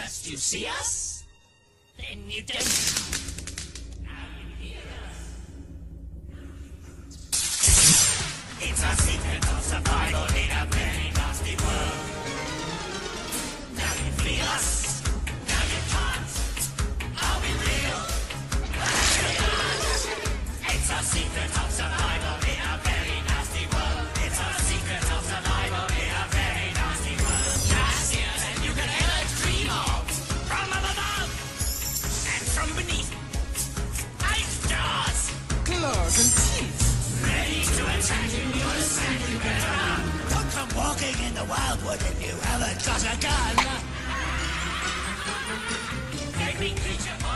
You see us? Then you don't. Now you hear us. It's a secret of survival in a very nasty world. Now you feel us. Now you can't. Are we real? It's a secret of survival in a very nasty world. It's a secret of survival in a very nasty world. Nastier than you could ever dream of. From up above and from beneath. Ice jaws, Claws and teeth. ready to attack you. You understand? You better run. Don't come walking in the wildwood if you haven't got a gun. Every creature.